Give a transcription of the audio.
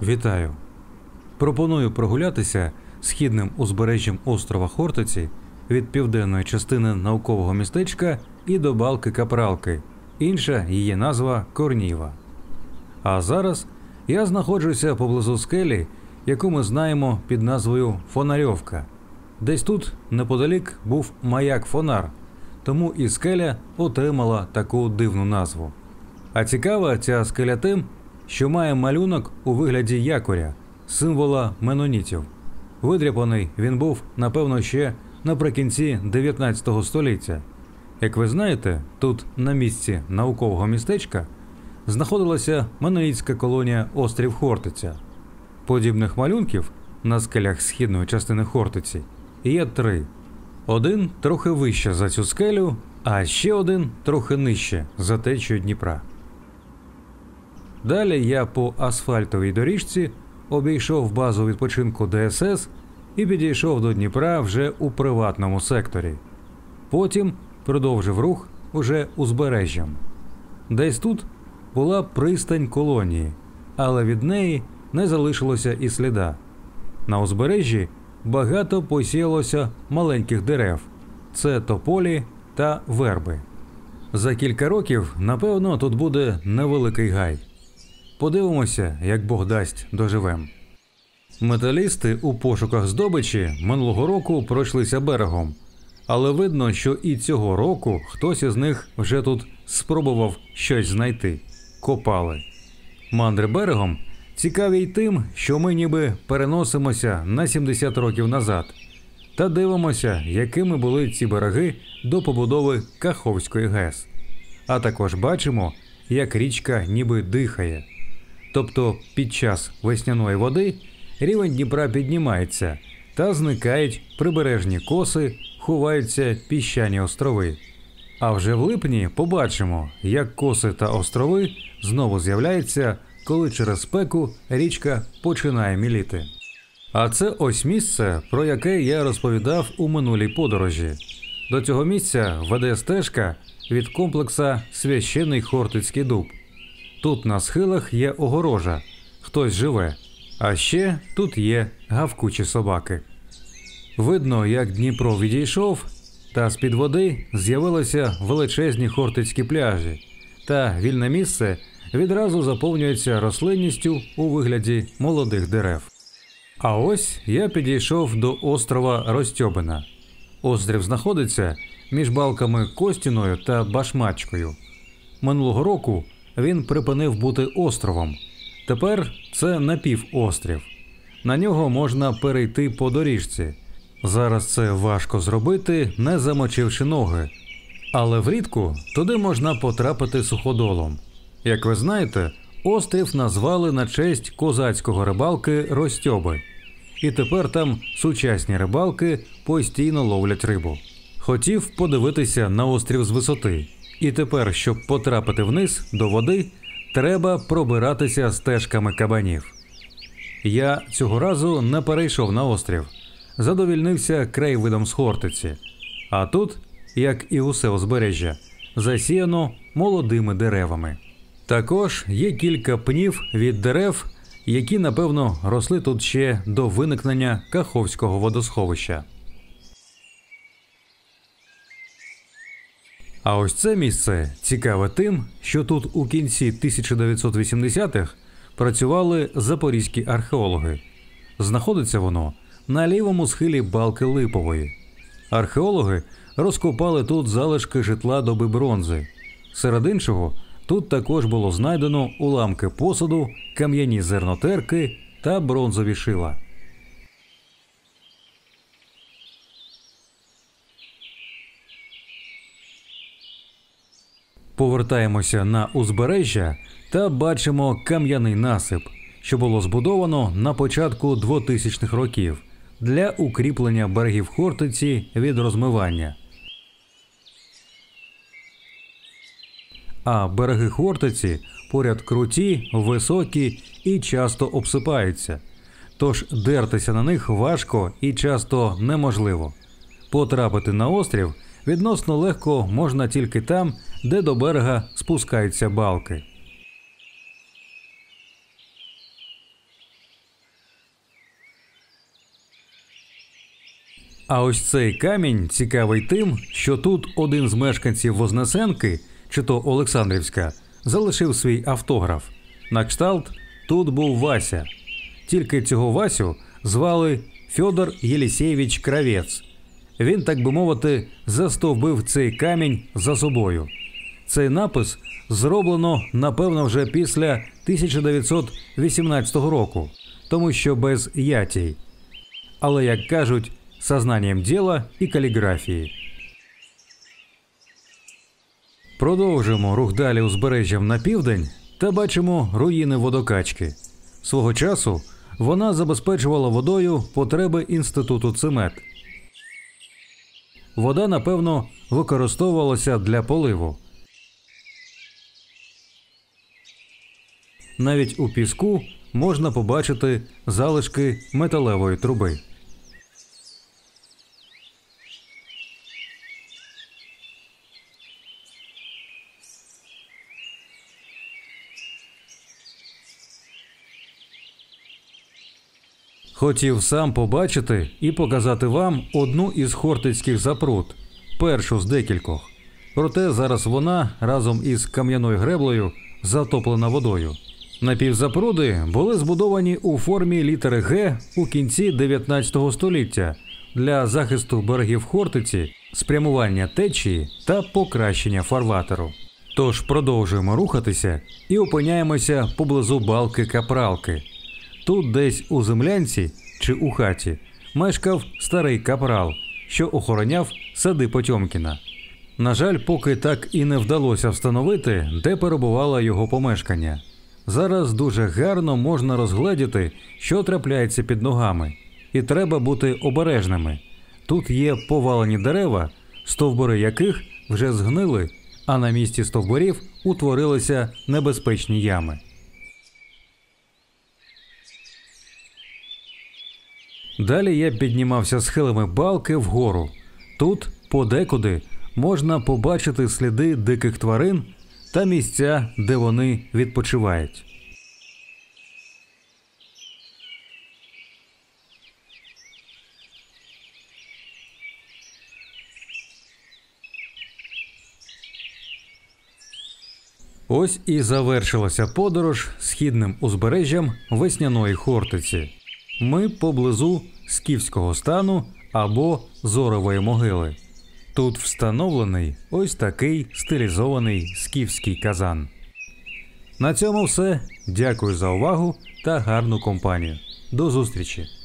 Вітаю! Пропоную прогулятися східним узбережжям острова Хортиці від південної частини наукового містечка і до балки Капралки, інша її назва Корніва. А зараз я знаходжуся поблизу скелі, яку ми знаємо під назвою Фонарьовка. Десь тут неподалік був маяк-фонар, тому і скеля отримала таку дивну назву. А цікава ця скеля тим, що має малюнок у вигляді якоря, символа менонітів. Видряпаний він був, напевно, ще наприкінці 19 століття. Як ви знаєте, тут на місці наукового містечка знаходилася менонітська колонія острів Хортиця. Подібних малюнків на скелях східної частини Хортиці є 3. Один трохи вище за цю скелю, а ще один трохи нижче за течією Дніпра. Далі я по асфальтовій доріжці обійшов базу відпочинку ДСС і підійшов до Дніпра вже у приватному секторі. Потім продовжив рух уже узбережжям. Десь тут була пристань колонії, але від неї не залишилося і сліда. На узбережжі багато посіялося маленьких дерев – це тополі та верби. За кілька років, напевно, тут буде невеликий гай. Подивимося, як Бог дасть, доживем. Металісти у пошуках здобичі минулого року пройшлися берегом. Але видно, що і цього року хтось із них вже тут спробував щось знайти. Копали. Мандри берегом цікаві й тим, що ми ніби переносимося на 70 років назад. Та дивимося, якими були ці береги до побудови Каховської ГЕС. А також бачимо, як річка ніби дихає. Тобто під час весняної води рівень Дніпра піднімається та зникають прибережні коси, ховаються піщані острови. А вже в липні побачимо, як коси та острови знову з'являються, коли через спеку річка починає міліти. А це ось місце, про яке я розповідав у минулій подорожі. До цього місця веде стежка від комплекса «Священний Хортицький дуб». Тут на схилах є огорожа, хтось живе, а ще тут є гавкучі собаки. Видно, як Дніпро відійшов, та з-під води з'явилися величезні хортицькі пляжі, та вільне місце відразу заповнюється рослинністю у вигляді молодих дерев. А ось я підійшов до острова Ростьобина. Острів знаходиться між балками Костіною та Башмачкою. Минулого року він припинив бути островом. Тепер це напівострів. На нього можна перейти по доріжці. Зараз це важко зробити, не замочивши ноги. Але влітку туди можна потрапити суходолом. Як ви знаєте, острів назвали на честь козацького рибалки Ростьоби. І тепер там сучасні рибалки постійно ловлять рибу. Хотів подивитися на острів з висоти. І тепер, щоб потрапити вниз, до води, треба пробиратися стежками кабанів. Я цього разу не перейшов на острів. Задовільнився краєвидом з Хортиці. А тут, як і усе узбережжя, засіяно молодими деревами. Також є кілька пнів від дерев, які, напевно, росли тут ще до виникнення Каховського водосховища. А ось це місце цікаве тим, що тут у кінці 1980-х працювали запорізькі археологи. Знаходиться воно на лівому схилі балки Липової. Археологи розкопали тут залишки житла доби бронзи. Серед іншого, тут також було знайдено уламки посуду, кам'яні зернотерки та бронзові шила. Повертаємося на узбережжя та бачимо кам'яний насип, що було збудовано на початку 2000-х років для укріплення берегів Хортиці від розмивання. А береги Хортиці поряд круті, високі і часто обсипаються. Тож дертися на них важко і часто неможливо. Потрапити на острів відносно легко можна тільки там, де до берега спускаються балки. А ось цей камінь цікавий тим, що тут один з мешканців Вознесенки, чи то Олександрівська, залишив свій автограф. На кшталт «Тут був Вася». Тільки цього Васю звали Фьодор Єлісєєвич Кравець. Він, так би мовити, застовбив цей камінь за собою. Цей напис зроблено, напевно, вже після 1918 року, тому що без ятій. Але, як кажуть, сознанием діла і каліграфії. Продовжимо рух далі узбережжям на південь та бачимо руїни водокачки. Свого часу вона забезпечувала водою потреби інституту Цимет. Вода, напевно, використовувалася для поливу. Навіть у піску можна побачити залишки металевої труби. Хотів сам побачити і показати вам одну із хортицьких запрут, першу з декількох. Проте зараз вона разом із кам'яною греблею затоплена водою. Напівзапруди були збудовані у формі літери «Г» у кінці 19 століття для захисту берегів Хортиці, спрямування течії та покращення фарватеру. Тож продовжуємо рухатися і опиняємося поблизу балки Капралки. Тут десь у землянці чи у хаті мешкав старий капрал, що охороняв сади Потьомкіна. На жаль, поки так і не вдалося встановити, де перебувало його помешкання. Зараз дуже гарно можна розгледіти, що трапляється під ногами. І треба бути обережними. Тут є повалені дерева, стовбури яких вже згнили, а на місці стовбурів утворилися небезпечні ями. Далі я піднімався схилами балки вгору. Тут подекуди можна побачити сліди диких тварин та місця, де вони відпочивають. Ось і завершилася подорож східним узбережжям весняної Хортиці. Ми поблизу Скіфського стану або Зорової могили. Тут встановлений ось такий стилізований скіфський казан. На цьому все. Дякую за увагу та гарну компанію. До зустрічі!